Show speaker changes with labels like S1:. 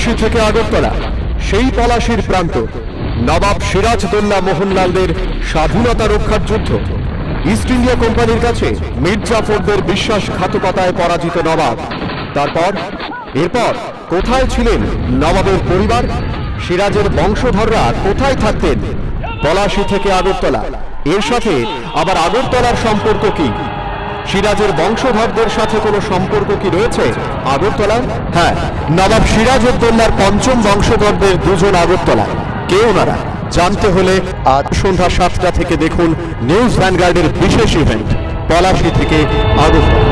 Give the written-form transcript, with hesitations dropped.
S1: পলাশী থেকে আগরতলা, সেই পলাশীর প্রান্ত। নবাব সিরাজদৌল্লা মোহনলালদের স্বাধীনতা রক্ষার যুদ্ধ। ইস্ট ইন্ডিয়া কোম্পানির কাছে মীর জাফরদের বিশ্বাসঘাতকতায় পরাজিত নবাব। এরপর কোথায় ছিলেন নবাবের পরিবার? সিরাজের বংশধররা কোথায় থাকতেন? পলাশী থেকে আগরতলা, এর সাথে আবার আগরতলার সম্পর্ক কি? সিরাজের বংশধরদের সাথে কোনো সম্পর্ক কি রয়েছে আগরতলার? হ্যাঁ, নবাব সিরাজউদ্দৌলার পঞ্চম বংশধরদের দুজন আগরতলায়। কে ওনারা? জানতে হলে আজ সন্ধ্যা 7টা থেকে দেখুন নিউজ ভ্যানগার্ডের বিশেষ ইভেন্ট পলাশী থেকে আগরতলা।